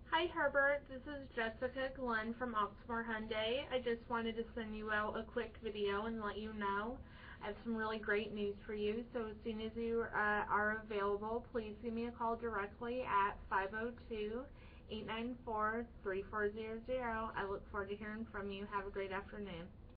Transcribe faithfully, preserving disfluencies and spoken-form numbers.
Hi Herbert, this is Jessica Glenn from Oxmoor Hyundai. I just wanted to send you out a quick video and let you know I have some really great news for you. So as soon as you uh, are available, please give me a call directly at five oh two, eight nine four, three four zero zero. I look forward to hearing from you. Have a great afternoon.